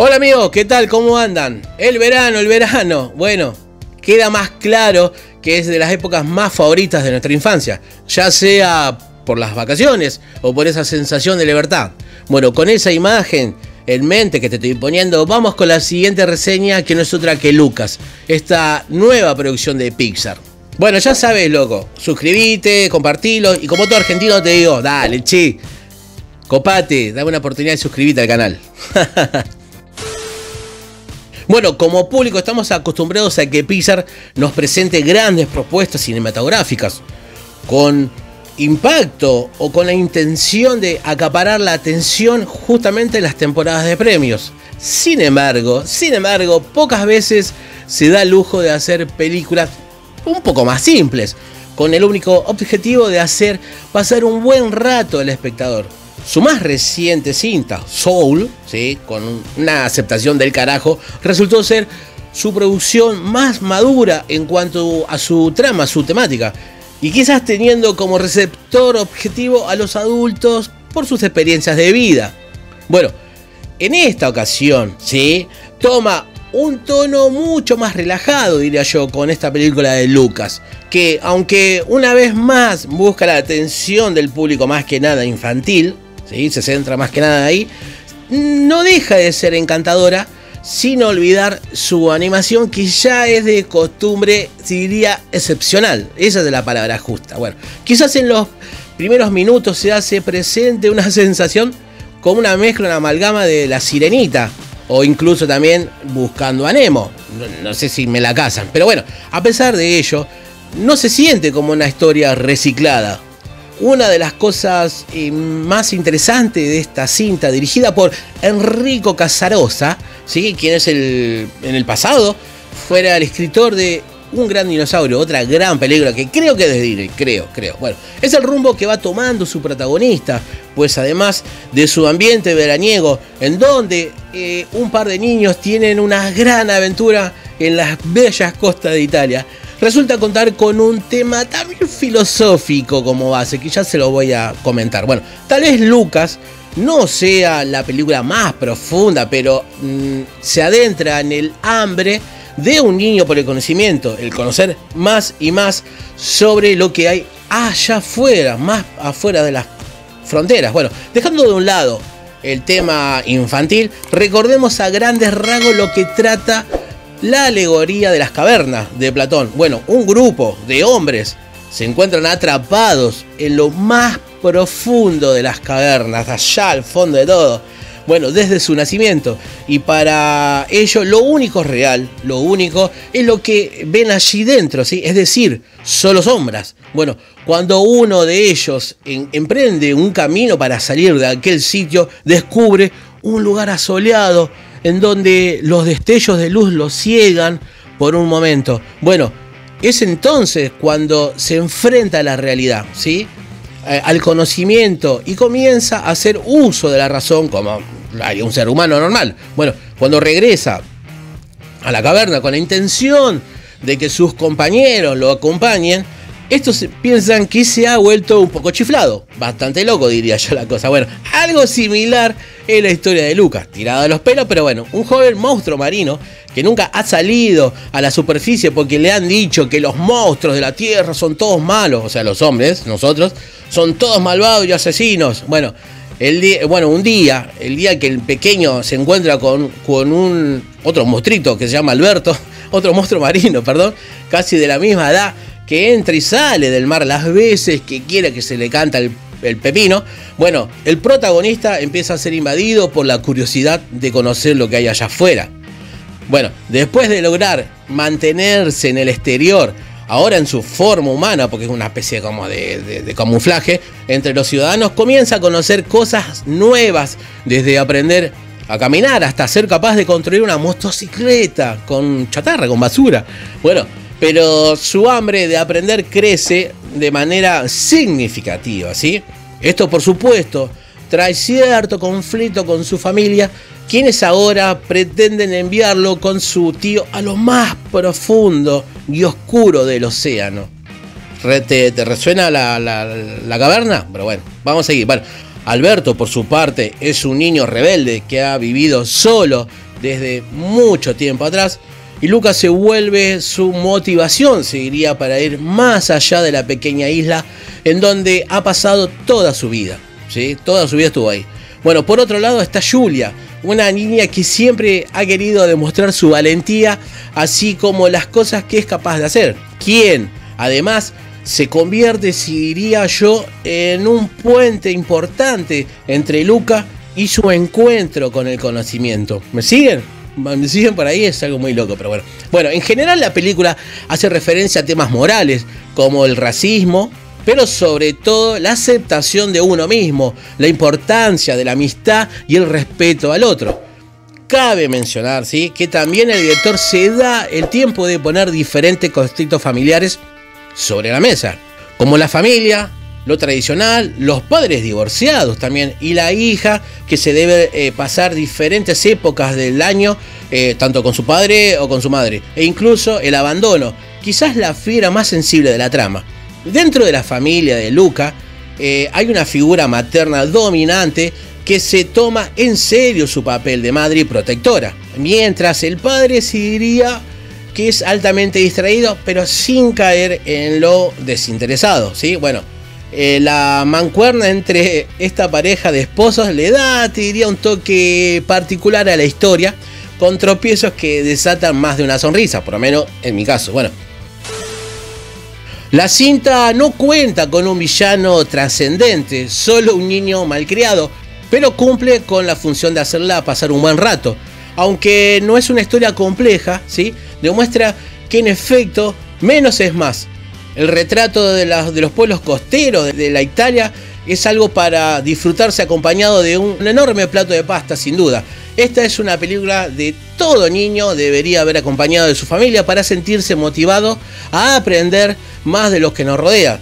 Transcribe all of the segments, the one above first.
Hola amigos, ¿qué tal? ¿Cómo andan? El verano. Bueno, queda más claro que es de las épocas más favoritas de nuestra infancia, ya sea por las vacaciones o por esa sensación de libertad. Bueno, con esa imagen en mente que te estoy poniendo, vamos con la siguiente reseña, que no es otra que Lucas, esta nueva producción de Pixar. Bueno, ya sabes, loco, suscribite, compartilo y como todo argentino te digo, dale, che, copate, dame una oportunidad de suscribirte al canal. Bueno, como público estamos acostumbrados a que Pixar nos presente grandes propuestas cinematográficas con impacto o con la intención de acaparar la atención justamente en las temporadas de premios. Sin embargo, pocas veces se da el lujo de hacer películas un poco más simples, con el único objetivo de hacer pasar un buen rato al espectador. Su más reciente cinta, Soul, ¿sí?, con una aceptación del carajo, resultó ser su producción más madura en cuanto a su trama, su temática, y quizás teniendo como receptor objetivo a los adultos por sus experiencias de vida. Bueno, en esta ocasión, ¿sí?, toma un tono mucho más relajado, diría yo, con esta película de Lucas, que aunque una vez más busca la atención del público más que nada infantil, ¿sí?, se centra más que nada ahí, no deja de ser encantadora, sin olvidar su animación, que ya es de costumbre, se diría excepcional. Esa es la palabra justa. Bueno, quizás en los primeros minutos se hace presente una sensación como una mezcla, una amalgama de La Sirenita, o incluso también Buscando a Nemo. No sé si me la casan, pero bueno, a pesar de ello, no se siente como una historia reciclada. Una de las cosas más interesantes de esta cinta, dirigida por Enrico Casarosa, ¿sí?, quien es en el pasado fuera el escritor de Un Gran Dinosaurio, otra gran película que creo que es de Disney, creo. Bueno, es el rumbo que va tomando su protagonista, pues además de su ambiente veraniego, en donde un par de niños tienen una gran aventura en las bellas costas de Italia, resulta contar con un tema también filosófico como base, que ya se lo voy a comentar. Bueno, tal vez Lucas no sea la película más profunda, pero se adentra en el hambre de un niño por el conocimiento, el conocer más y más sobre lo que hay allá afuera, más afuera de las fronteras. Bueno, dejando de un lado el tema infantil, recordemos a grandes rasgos lo que trata la alegoría de las cavernas de Platón. Bueno, un grupo de hombres se encuentran atrapados en lo más profundo de las cavernas, allá al fondo de todo. Bueno, desde su nacimiento. Y para ello lo único real, lo único es lo que ven allí dentro, ¿sí? Es decir, solo sombras. Bueno, cuando uno de ellos emprende un camino para salir de aquel sitio, descubre un lugar asoleado en donde los destellos de luz lo ciegan por un momento. Bueno, es entonces cuando se enfrenta a la realidad, ¿sí?, al conocimiento, y comienza a hacer uso de la razón como haría un ser humano normal. Bueno, cuando regresa a la caverna con la intención de que sus compañeros lo acompañen, estos piensan que se ha vuelto un poco chiflado, bastante loco diría yo la cosa. Bueno, algo similar es la historia de Lucas, tirado de los pelos, pero bueno, un joven monstruo marino que nunca ha salido a la superficie porque le han dicho que los monstruos de la tierra son todos malos, o sea, los hombres, nosotros, son todos malvados y asesinos. Bueno, el día que el pequeño se encuentra con otro monstruito que se llama Alberto, otro monstruo marino, perdón, casi de la misma edad, que entra y sale del mar las veces que quiera, que se le canta el pepino. Bueno, el protagonista empieza a ser invadido por la curiosidad de conocer lo que hay allá afuera. Bueno, después de lograr mantenerse en el exterior, ahora en su forma humana, porque es una especie como de camuflaje, entre los ciudadanos, comienza a conocer cosas nuevas, desde aprender a caminar hasta ser capaz de construir una motocicleta con chatarra, con basura. Bueno, pero su hambre de aprender crece de manera significativa, ¿sí? Esto, por supuesto, trae cierto conflicto con su familia, quienes ahora pretenden enviarlo con su tío a lo más profundo y oscuro del océano. ¿Te resuena la caverna? Pero bueno, vamos a seguir. Bueno, Alberto, por su parte, es un niño rebelde que ha vivido solo desde mucho tiempo atrás. Y Luca se vuelve su motivación, seguiría, para ir más allá de la pequeña isla en donde ha pasado toda su vida, ¿sí? Toda su vida estuvo ahí. Bueno, por otro lado está Julia, una niña que siempre ha querido demostrar su valentía, así como las cosas que es capaz de hacer. Quien, además, se convierte, si diría yo, en un puente importante entre Luca y su encuentro con el conocimiento. ¿Me siguen? ¿Me siguen por ahí? Es algo muy loco, pero bueno. Bueno, en general la película hace referencia a temas morales, como el racismo, pero sobre todo la aceptación de uno mismo, la importancia de la amistad y el respeto al otro. Cabe mencionar, ¿sí?, que también el director se da el tiempo de poner diferentes conflictos familiares sobre la mesa, como la familia, lo tradicional, los padres divorciados también, y la hija que se debe pasar diferentes épocas del año, tanto con su padre o con su madre, e incluso el abandono, quizás la fibra más sensible de la trama. Dentro de la familia de Luca hay una figura materna dominante que se toma en serio su papel de madre y protectora, mientras el padre sí diría que es altamente distraído, pero sin caer en lo desinteresado, ¿sí? Bueno, la mancuerna entre esta pareja de esposos le da, te diría, un toque particular a la historia, con tropiezos que desatan más de una sonrisa, por lo menos en mi caso. Bueno, la cinta no cuenta con un villano trascendente, solo un niño malcriado, pero cumple con la función de hacerla pasar un buen rato. Aunque no es una historia compleja, ¿sí?, demuestra que en efecto menos es más. El retrato de los pueblos costeros de la Italia es algo para disfrutarse acompañado de un enorme plato de pasta, sin duda. Esta es una película de todo niño debería haber acompañado de su familia para sentirse motivado a aprender más de los que nos rodea.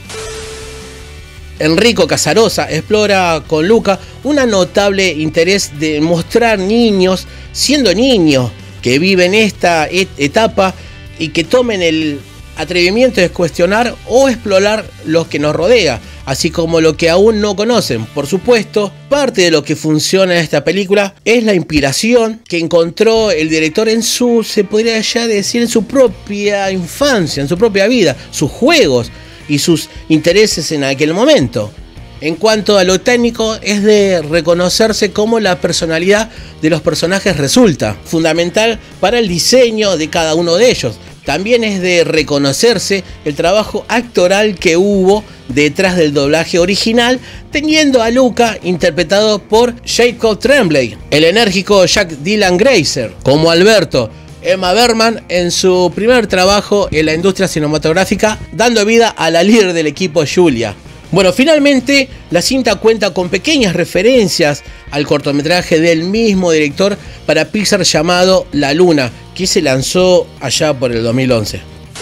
Enrico Casarosa explora con Luca un notable interés de mostrar niños siendo niños que viven esta etapa y que tomen el atrevimiento de cuestionar o explorar lo que nos rodea, así como lo que aún no conocen. Por supuesto, parte de lo que funciona en esta película es la inspiración que encontró el director en su, se podría ya decir, en su propia infancia, en su propia vida, sus juegos y sus intereses en aquel momento. En cuanto a lo técnico, es de reconocerse cómo la personalidad de los personajes resulta fundamental para el diseño de cada uno de ellos. También es de reconocerse el trabajo actoral que hubo detrás del doblaje original, teniendo a Luca interpretado por Jacob Tremblay, el enérgico Jack Dylan Grazer, como Alberto, Emma Bergman en su primer trabajo en la industria cinematográfica, dando vida a la líder del equipo, Julia. Bueno, finalmente la cinta cuenta con pequeñas referencias al cortometraje del mismo director para Pixar llamado La Luna, que se lanzó allá por el 2011.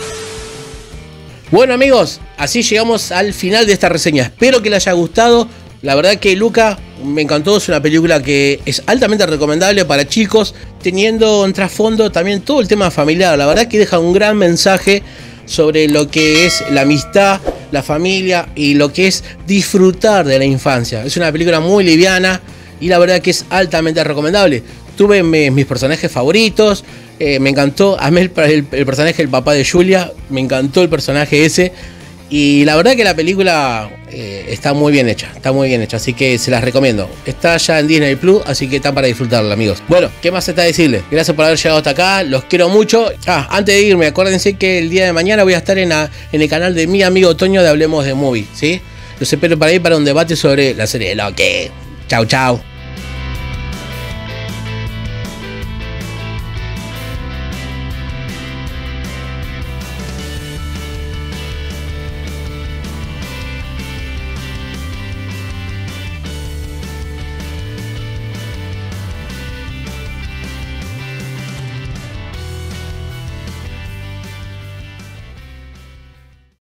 Bueno amigos, así llegamos al final de esta reseña. Espero que les haya gustado. La verdad que Luca me encantó, es una película que es altamente recomendable para chicos, teniendo en trasfondo también todo el tema familiar. La verdad que deja un gran mensaje sobre lo que es la amistad, la familia y lo que es disfrutar de la infancia. Es una película muy liviana y la verdad que es altamente recomendable. Tuve mis personajes favoritos, me encantó, amé el personaje del papá de Julia, me encantó el personaje ese. Y la verdad que la película está muy bien hecha, así que se las recomiendo. Está ya en Disney Plus, así que está para disfrutarla, amigos. Bueno, ¿qué más está a decirles? Gracias por haber llegado hasta acá, los quiero mucho. Antes de irme, acuérdense que el día de mañana voy a estar en el canal de mi amigo Toño de Hablemos de Movie, ¿sí? Los espero para ir para un debate sobre la serie de Loki. Chau, chau.